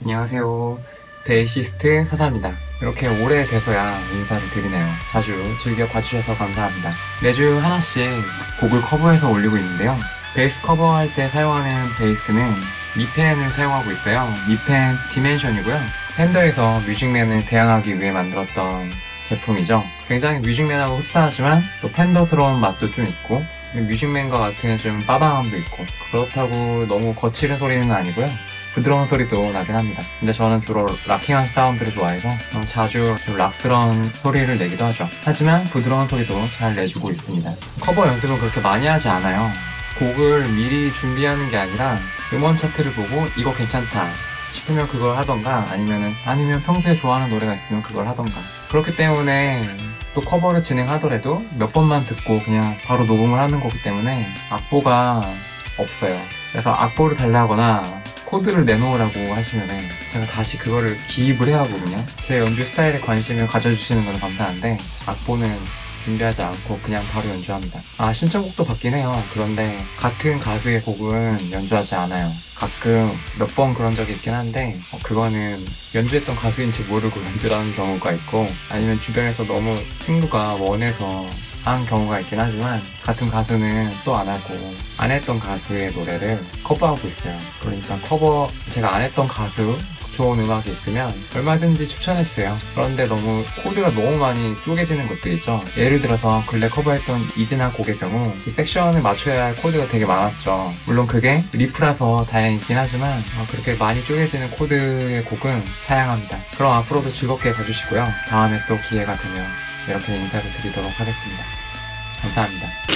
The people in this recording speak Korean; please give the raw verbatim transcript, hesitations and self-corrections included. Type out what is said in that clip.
안녕하세요. 베이시스트 사사입니다. 이렇게 오래돼서야 인사를 드리네요. 자주 즐겨 봐주셔서 감사합니다. 매주 하나씩 곡을 커버해서 올리고 있는데요. 베이스 커버할 때 사용하는 베이스는 미펜을 사용하고 있어요. 미펜 디멘션이고요. 팬더에서 뮤직맨을 대항하기 위해 만들었던 제품이죠. 굉장히 뮤직맨하고 흡사하지만 또 팬더스러운 맛도 좀 있고 뮤직맨과 같은 좀 빠방함도 있고 그렇다고 너무 거칠은 소리는 아니고요. 부드러운 소리도 나긴 합니다. 근데 저는 주로 락킹한 사운드를 좋아해서 자주 좀 락스러운 소리를 내기도 하죠. 하지만 부드러운 소리도 잘 내주고 있습니다. 커버 연습은 그렇게 많이 하지 않아요. 곡을 미리 준비하는 게 아니라 음원 차트를 보고 이거 괜찮다 싶으면 그걸 하던가 아니면은 아니면 평소에 좋아하는 노래가 있으면 그걸 하던가 그렇기 때문에 또 커버를 진행하더라도 몇 번만 듣고 그냥 바로 녹음을 하는 거기 때문에 악보가 없어요. 그래서 악보를 달라거나 코드를 내놓으라고 하시면은 제가 다시 그거를 기입을 해야 하거든요. 제 연주 스타일에 관심을 가져주시는 건 감사한데 악보는 준비하지 않고 그냥 바로 연주합니다. 아, 신청곡도 받긴 해요. 그런데 같은 가수의 곡은 연주하지 않아요. 가끔 몇 번 그런 적이 있긴 한데 어, 그거는 연주했던 가수인지 모르고 연주를 하는 경우가 있고 아니면 주변에서 너무 친구가 원해서 한 경우가 있긴 하지만 같은 가수는 또 안 하고 안 했던 가수의 노래를 커버하고 있어요. 그러니까 커버 제가 안 했던 가수 좋은 음악이 있으면 얼마든지 추천해주세요. 그런데 너무 코드가 너무 많이 쪼개지는 것들이죠. 예를 들어서 근래 커버했던 이진아 곡의 경우 이 섹션을 맞춰야 할 코드가 되게 많았죠. 물론 그게 리프라서 다행이긴 하지만 그렇게 많이 쪼개지는 코드의 곡은 사양합니다. 그럼 앞으로도 즐겁게 봐주시고요. 다음에 또 기회가 되면 이렇게 인사를 드리도록 하겠습니다. 감사합니다.